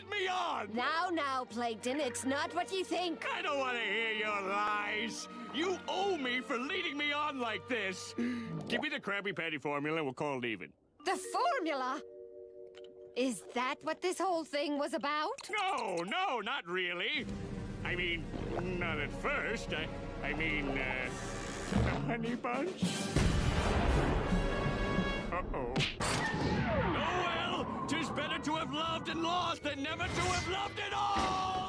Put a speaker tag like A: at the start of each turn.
A: led me on!
B: Now, Plankton, it's not what you think.
A: I don't want to hear your lies. You owe me for leading me on like this. Give me the Krabby Patty formula and we'll call it even.
B: The formula? Is that what this whole thing was about?
A: No, not really. I mean, not at first. I mean, honey bunch? Uh-oh. Oh, well, 'tis better to have loved and lost than never to have loved at all!